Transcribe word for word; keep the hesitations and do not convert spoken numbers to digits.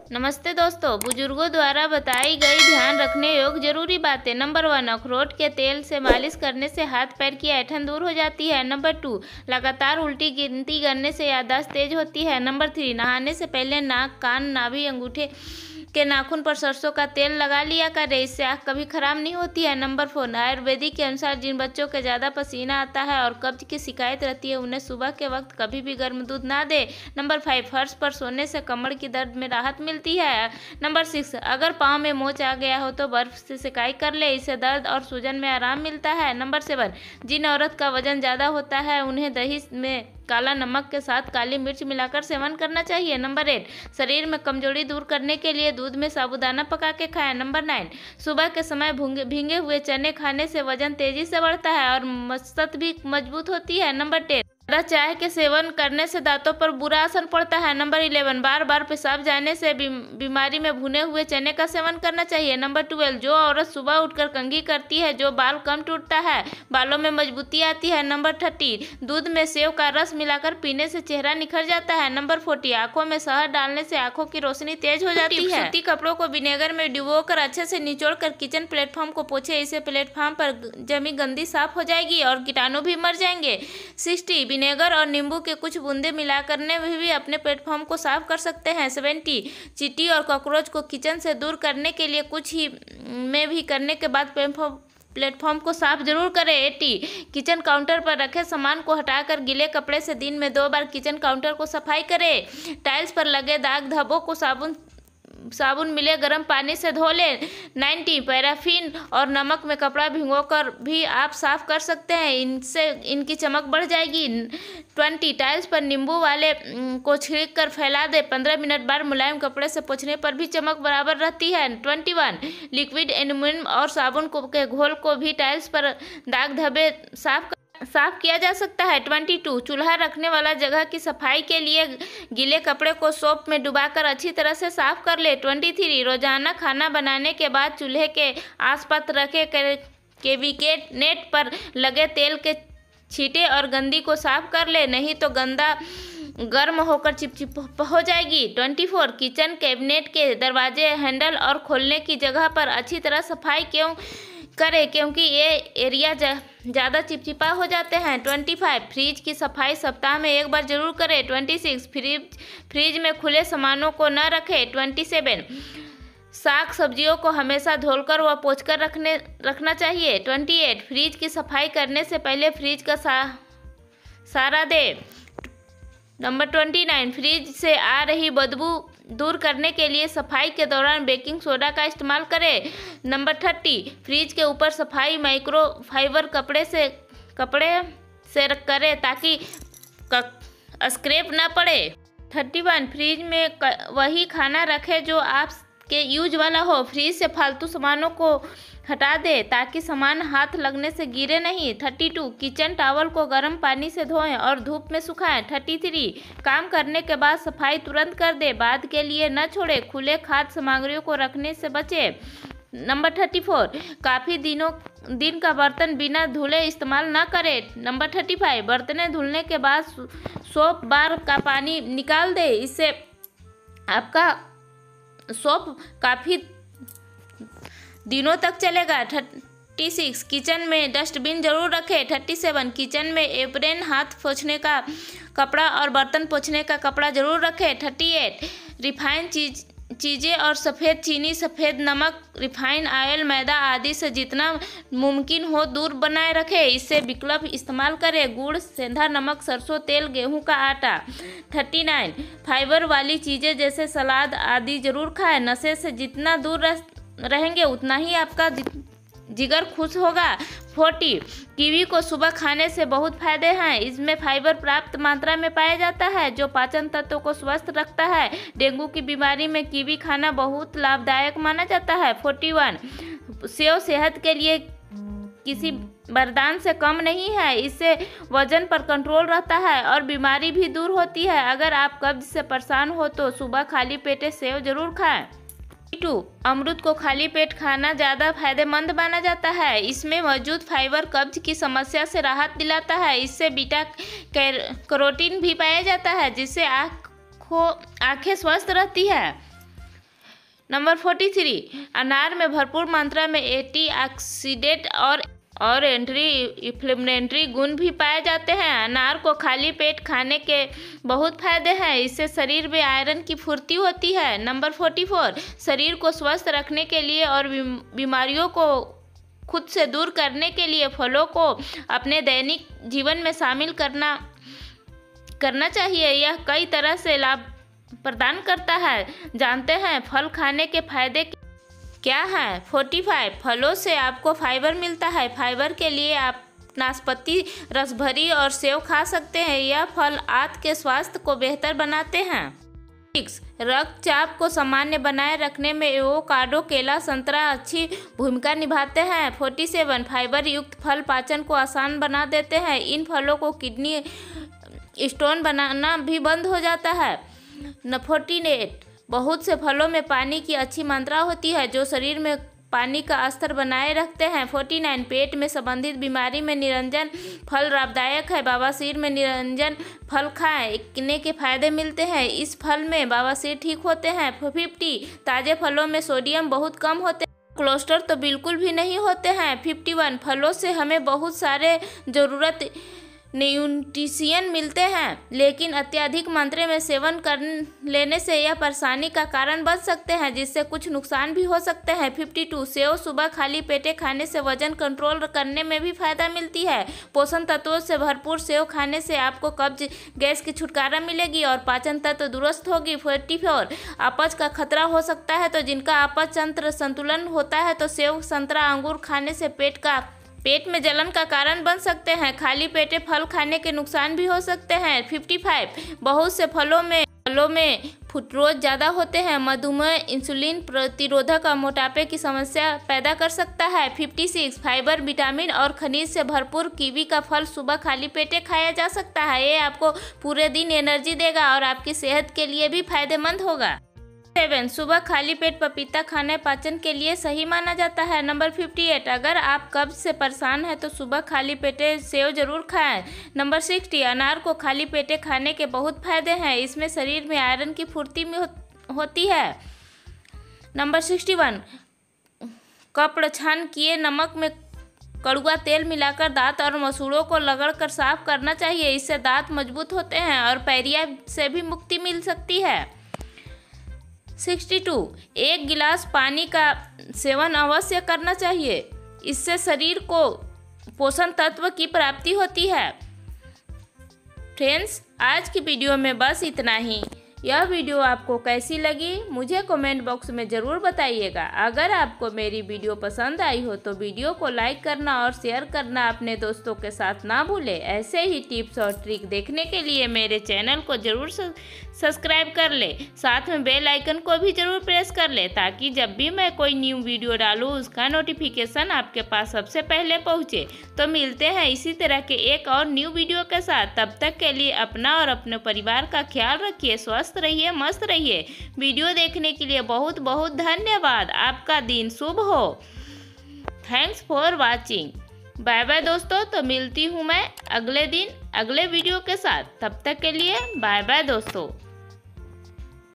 नमस्ते दोस्तों, बुजुर्गों द्वारा बताई गई ध्यान रखने योग्य जरूरी बातें। नंबर वन, अखरोट के तेल से मालिश करने से हाथ पैर की ऐंठन दूर हो जाती है। नंबर टू, लगातार उल्टी गिनती करने से याददाश्त तेज होती है। नंबर थ्री, नहाने से पहले नाक, कान, नाभि, अंगूठे के नाखून पर सरसों का तेल लगा लिया करें, इससे आँख कभी खराब नहीं होती है। नंबर फोर, आयुर्वेदिक के अनुसार जिन बच्चों के ज़्यादा पसीना आता है और कब्ज की शिकायत रहती है उन्हें सुबह के वक्त कभी भी गर्म दूध ना दे। नंबर फाइव, फर्श पर सोने से कमर की दर्द में राहत मिलती है। नंबर सिक्स, अगर पाँव में मोच आ गया हो तो बर्फ से सिकाई कर ले, इससे दर्द और सूजन में आराम मिलता है। नंबर सेवन, जिन औरत का वजन ज़्यादा होता है उन्हें दही में काला नमक के साथ काली मिर्च मिलाकर सेवन करना चाहिए। नंबर एट, शरीर में कमजोरी दूर करने के लिए दूध में साबूदाना पका के खाएं। नंबर नाइन, सुबह के समय भींगे हुए चने खाने से वजन तेजी से बढ़ता है और मस्तक भी मजबूत होती है। नंबर टेन, ज़्यादा चाय के सेवन करने से दांतों पर बुरा असर पड़ता है। नंबर इलेवन, बार बार पेशाब जाने से बीमारी में भुने हुए चने का सेवन करना चाहिए। नंबर ट्वेल्व, जो औरत सुबह उठकर कंघी करती है जो बाल कम टूटता है, बालों में मजबूती आती है। नंबर थर्टी, दूध में सेव का रस मिलाकर पीने से चेहरा निखर जाता है। नंबर फोर्टी, आंखों में शहद डालने से आंखों की रोशनी तेज हो जाती है। सूती कपड़ों को विनेगर में डुबोकर अच्छे से निचोड़कर किचन प्लेटफॉर्म को पोछे, इससे प्लेटफॉर्म पर जमी गंदी साफ हो जाएगी और कीटाणु भी मर जाएंगे। सिक्सटी, विनेगर और नींबू के कुछ बूंदे मिला करने में भी अपने प्लेटफॉर्म को साफ कर सकते हैं। सेवेंटी, चींटी और कॉकरोच को किचन से दूर करने के लिए कुछ ही में भी करने के बाद प्लेटफॉर्म प्लेटफॉर्म को साफ जरूर करें। एटी, किचन काउंटर पर रखे सामान को हटाकर गीले कपड़े से दिन में दो बार किचन काउंटर को सफाई करें। टाइल्स पर लगे दाग धब्बों को साबुन साबुन मिले गर्म पानी से धो लें। नाइन्टी, पैराफिन और नमक में कपड़ा भिगोकर भी आप साफ कर सकते हैं, इनसे इनकी चमक बढ़ जाएगी। ट्वेंटी, टाइल्स पर नींबू वाले को छिड़क कर फैला दे, पंद्रह मिनट बाद मुलायम कपड़े से पोंछने पर भी चमक बराबर रहती है। ट्वेंटी वन, लिक्विड एल्युमिनियम और साबुन को के घोल को भी टाइल्स पर दाग धब्बे साफ साफ किया जा सकता है। ट्वेंटी टू, चूल्हा रखने वाला जगह की सफाई के लिए गीले कपड़े को सोप में डुबाकर अच्छी तरह से साफ कर ले। ट्वेंटी थ्री, रोजाना खाना बनाने के बाद चूल्हे के आसपास रखे कैबिनेट नेट पर लगे तेल के छींटे और गंदी को साफ कर ले, नहीं तो गंदा गर्म होकर चिपचिप हो जाएगी। ट्वेंटी फोर, किचन कैबिनेट के दरवाजे, हैंडल और खोलने की जगह पर अच्छी तरह सफाई क्यों करें क्योंकि ये एरिया ज़्यादा चिपचिपा हो जाते हैं। ट्वेंटी फाइव, फ्रिज की सफाई सप्ताह में एक बार जरूर करें। ट्वेंटी सिक्स, फ्रिज फ्रिज में खुले सामानों को न रखें। ट्वेंटी सेवन, साग सब्जियों को हमेशा धोकर व पोंछकर रखने रखना चाहिए। ट्वेंटी एट, फ्रिज की सफाई करने से पहले फ्रिज का सा, सारा दे। नंबर ट्वेंटी नाइन, फ्रिज से आ रही बदबू दूर करने के लिए सफाई के दौरान बेकिंग सोडा का इस्तेमाल करें। नंबर थर्टी, फ्रिज के ऊपर सफाई माइक्रो फाइबर कपड़े से कपड़े से करें ताकि स्क्रैप ना पड़े। थर्टी वन, फ्रिज में वही खाना रखें जो आपके यूज वाला हो। फ्रिज से फालतू सामानों को हटा दे ताकि सामान हाथ लगने से गिरे नहीं। थर्टी टू, किचन टॉवल को गर्म पानी से धोएं और धूप में सुखाएं। थर्टी थ्री, काम करने के बाद सफाई तुरंत कर दे, बाद के लिए न छोड़े, खुले खाद्य सामग्रियों को रखने से बचे। नंबर थर्टी फोर, काफ़ी दिनों दिन का बर्तन बिना धुले इस्तेमाल न करें। नंबर थर्टी फाइव, बर्तनें धुलने के बाद सोप बार का पानी निकाल दे, इससे आपका सोप काफ़ी दिनों तक चलेगा। थर्टी सिक्स, किचन में डस्टबिन जरूर रखें। थर्टी सेवन, किचन में एप्रेन, हाथ पोंछने का कपड़ा और बर्तन पोंछने का कपड़ा जरूर रखें। थर्टी एट, रिफाइन चीज चीज़ें और सफ़ेद चीनी, सफ़ेद नमक, रिफाइन ऑयल, मैदा आदि से जितना मुमकिन हो दूर बनाए रखें, इससे विकल्प इस्तेमाल करें। गुड़, सेंधा नमक, सरसों तेल, गेहूं का आटा। थर्टी नाइन, फाइबर वाली चीज़ें जैसे सलाद आदि जरूर खाएं, नशे से जितना दूर रह रहेंगे उतना ही आपका जिगर खुश होगा। फोर्टी, कीवी को सुबह खाने से बहुत फायदे हैं, इसमें फाइबर प्राप्त मात्रा में पाया जाता है जो पाचन तंत्र को स्वस्थ रखता है। डेंगू की बीमारी में कीवी खाना बहुत लाभदायक माना जाता है। फोर्टी वन, सेव सेहत के लिए किसी वरदान से कम नहीं है, इससे वजन पर कंट्रोल रहता है और बीमारी भी दूर होती है। अगर आप कब्ज से परेशान हो तो सुबह खाली पेटे सेव जरूर खाएं। टू, अमरूद को खाली पेट खाना ज़्यादा फायदेमंद माना जाता है, इसमें मौजूद फाइबर कब्ज की समस्या से राहत दिलाता है, इससे बीटा कैरोटीन भी पाया जाता है जिससे आँखों आँखें स्वस्थ रहती है। नंबर फोर्टी थ्री, अनार में भरपूर मात्रा में एंटीऑक्सीडेंट और और एंटी इन्फ्लेमेटरी गुण भी पाए जाते हैं। अनार को खाली पेट खाने के बहुत फायदे हैं। इससे शरीर में आयरन की पूर्ति होती है। नंबर फोर्टी फोर, शरीर को स्वस्थ रखने के लिए और बीमारियों को खुद से दूर करने के लिए फलों को अपने दैनिक जीवन में शामिल करना करना चाहिए। यह कई तरह से लाभ प्रदान करता है। जानते हैं फल खाने के फायदे क्या है? फोर्टी फाइव, फलों से आपको फाइबर मिलता है। फाइबर के लिए आप नाशपाती, रसभरी और सेव खा सकते हैं। यह फल आंत के स्वास्थ्य को बेहतर बनाते हैं। सिक्स, रक्तचाप को सामान्य बनाए रखने में एवोकाडो, केला, संतरा अच्छी भूमिका निभाते हैं। फोर्टी सेवन, फाइबर युक्त फल पाचन को आसान बना देते हैं। इन फलों को किडनी स्टोन बनाना भी बंद हो जाता है। न फोर्टी एट, बहुत से फलों में पानी की अच्छी मात्रा होती है जो शरीर में पानी का स्तर बनाए रखते हैं। फोर्टी नाइन, पेट में संबंधित बीमारी में निरंजन फल लाभदायक है। बवासीर में निरंजन फल खाने के फायदे मिलते हैं। इस फल में बवासीर ठीक होते हैं। फिफ्टी, ताजे फलों में सोडियम बहुत कम होते हैं। कोलेस्ट्रॉल तो बिल्कुल भी नहीं होते हैं। फिफ्टी वन, फलों से हमें बहुत सारे जरूरत न्यूट्रिशन मिलते हैं, लेकिन अत्यधिक मात्रा में सेवन कर लेने से यह परेशानी का कारण बन सकते हैं, जिससे कुछ नुकसान भी हो सकते हैं। फिफ्टी टू, सेव सुबह खाली पेटे खाने से वजन कंट्रोल करने में भी फायदा मिलती है। पोषण तत्वों से भरपूर सेव खाने से आपको कब्ज, गैस की छुटकारा मिलेगी और पाचन तंत्र दुरुस्त होगी। फोर्टी फोर, अपच का खतरा हो सकता है, तो जिनका अपच तंत्र संतुलन होता है तो सेव, संतरा, अंगूर खाने से पेट का पेट में जलन का कारण बन सकते हैं। खाली पेटे फल खाने के नुकसान भी हो सकते हैं। फिफ्टी फाइव, बहुत से फलों में फलों में फ्रुक्टोज ज़्यादा होते हैं। मधुमेह, इंसुलिन प्रतिरोधक और मोटापे की समस्या पैदा कर सकता है। फिफ्टी सिक्स, फाइबर, विटामिन और खनिज से भरपूर कीवी का फल सुबह खाली पेटे खाया जा सकता है। ये आपको पूरे दिन एनर्जी देगा और आपकी सेहत के लिए भी फायदेमंद होगा। सेवन, सुबह खाली पेट पपीता खाना पाचन के लिए सही माना जाता है। नंबर फिफ्टी एट, अगर आप कब्ज से परेशान हैं तो सुबह खाली पेटे सेव जरूर खाएं। नंबर सिक्सटी, अनार को खाली पेटे खाने के बहुत फायदे हैं। इसमें शरीर में आयरन की पूर्ति में हो, होती है। नंबर सिक्सटी वन, कपड़ छान किए नमक में कड़ुआ तेल मिलाकर दांत और मसूड़ों को रगड़कर साफ करना चाहिए। इससे दांत मजबूत होते हैं और पैरिया से भी मुक्ति मिल सकती है। सिक्सटी टू, एक गिलास पानी का सेवन अवश्य करना चाहिए। इससे शरीर को पोषण तत्व की प्राप्ति होती है। फ्रेंड्स, आज की वीडियो में बस इतना ही। यह वीडियो आपको कैसी लगी मुझे कमेंट बॉक्स में ज़रूर बताइएगा। अगर आपको मेरी वीडियो पसंद आई हो तो वीडियो को लाइक करना और शेयर करना अपने दोस्तों के साथ ना भूलें। ऐसे ही टिप्स और ट्रिक देखने के लिए मेरे चैनल को ज़रूर सब्सक्राइब कर ले। साथ में बेल आइकन को भी ज़रूर प्रेस कर ले, ताकि जब भी मैं कोई न्यू वीडियो डालूँ उसका नोटिफिकेशन आपके पास सबसे पहले पहुँचे। तो मिलते हैं इसी तरह के एक और न्यू वीडियो के साथ। तब तक के लिए अपना और अपने परिवार का ख्याल रखिए। स्वस्थ रहिए, मस्त रहिए। वीडियो देखने के लिए बहुत बहुत धन्यवाद। आपका दिन शुभ हो। Thanks for watching. Bye bye दोस्तों। तो मिलती हूँ मैं अगले दिन अगले वीडियो के साथ। तब तक के लिए बाय बाय दोस्तों।